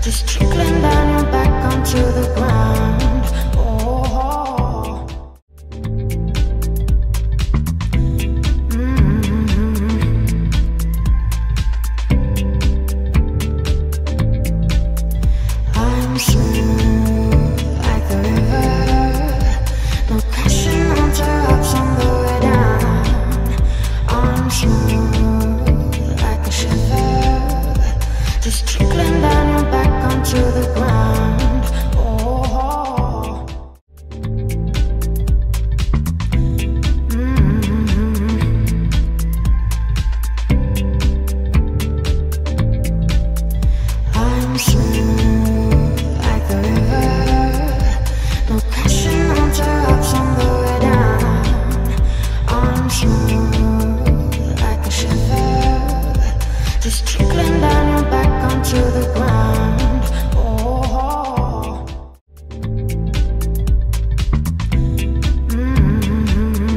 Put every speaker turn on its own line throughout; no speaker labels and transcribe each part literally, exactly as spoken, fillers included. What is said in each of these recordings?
just trickling down your back onto the ground. Oh, mm-hmm. I'm smooth like the river, no crashing onto rocks on the way down. I'm smooth like a shiver, just trickling down your back onto the ground. Oh, mm-hmm. I'm smooth like the river, no crashing onto rocks on the way down. I'm smooth like a shiver, just trickling down your back onto the ground. Oh, mm-hmm.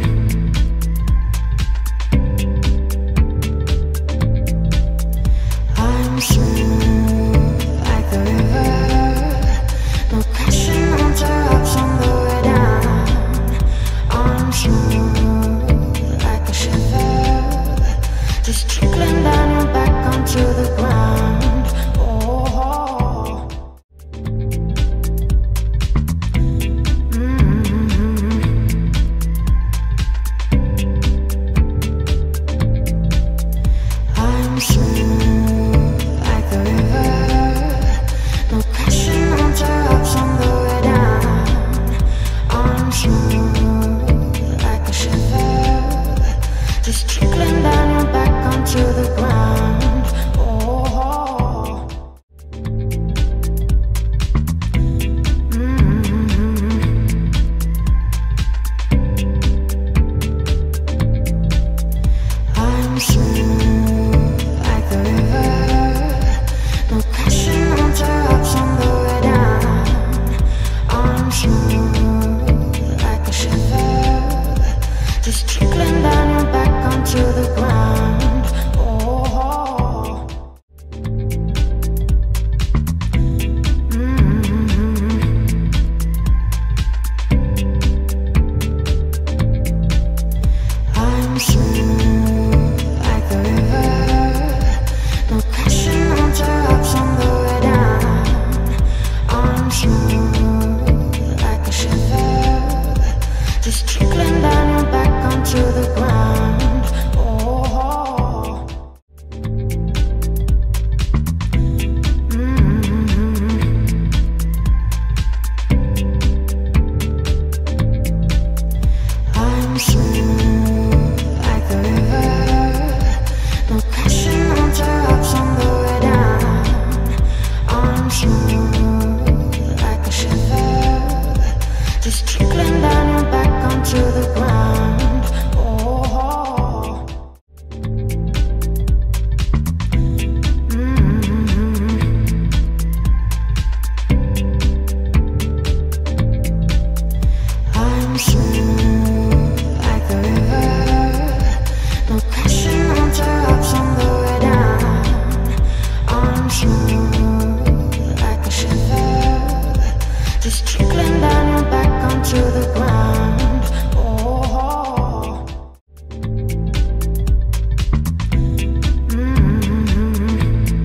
I'm smooth like the river, no crashing onto rocks on the way down. I'm smooth like a shiver, just trickling down your back onto the ground. Oh, mm-hmm. I'm smooth like the river, no crashing onto rocks on the way down. I'm smooth like a shiver, just trickling down your back onto the ground. Oh, mm-hmm. I'm smooth like the river, no crashing onto rocks on the way down. I'm smooth like a shiver, just trickling down your back onto the ground. Oh, mm-hmm. I'm smooth like the river, no crashing onto rocks on the way down. I'm smooth like a shiver, just trickling down your back onto the ground. Oh, mm-hmm. I'm smooth like the river, no crashing onto rocks on the way down. I'm smooth like a shiver, just trickling down your back onto the ground. Oh, mm-hmm. I'm smooth like the river, no crashing onto rocks on the way down. I'm smooth like a shiver, just trickling down your back onto the ground. Oh, mm-hmm.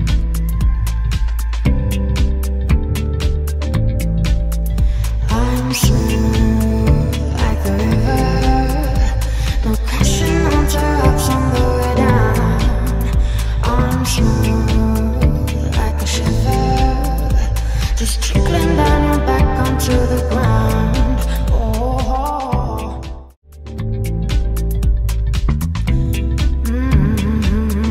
I'm smooth like the river, no crashing onto rocks on the way down. I'm smooth like a shiver, just trickling down your back onto the ground. Oh, mm-hmm.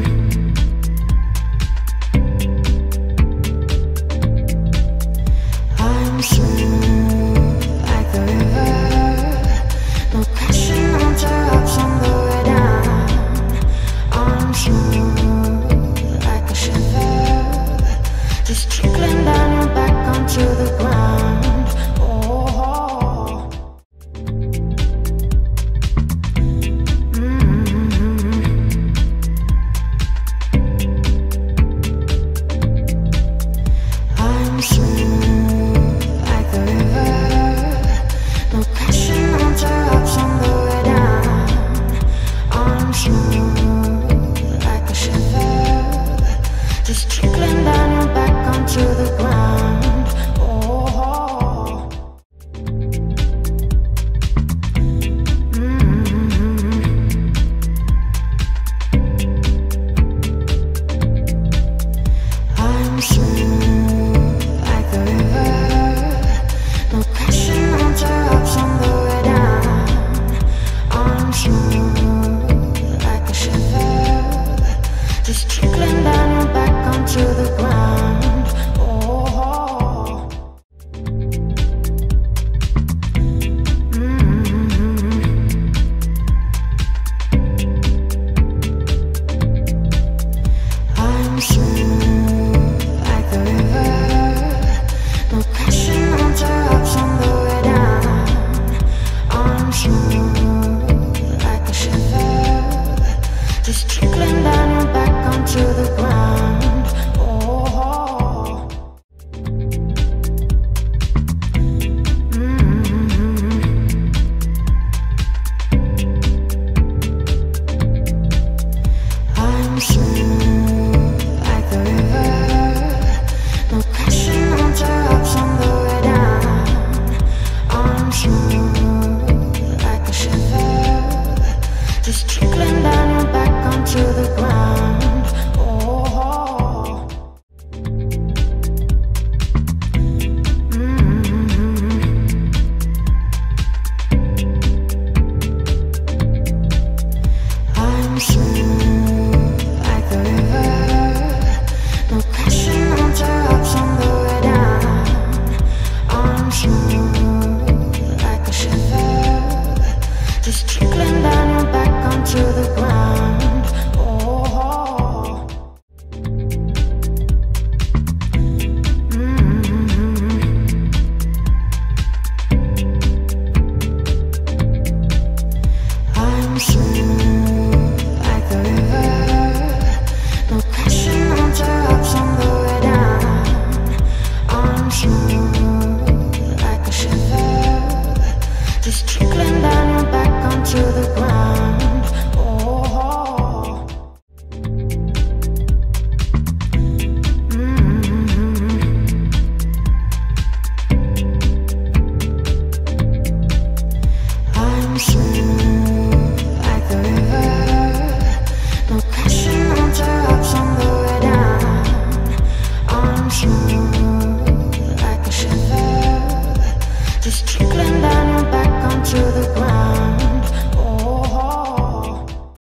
I'm smooth like the river, no crashing onto rocks on the way down. I'm smooth like a shiver, just trickling down your back onto the ground. Oh, mm-hmm. I'm smooth like a river, no crashing onto rocks on the way down. I'm smooth like a shiver, just trickling down your back onto the ground. Oh, mm-hmm. I'm smooth like a river, no crashing onto rocks on the way down. I'm smooth like a shiver, just trickling down your back onto the ground. Oh, mm-hmm. I'm smooth like a river, no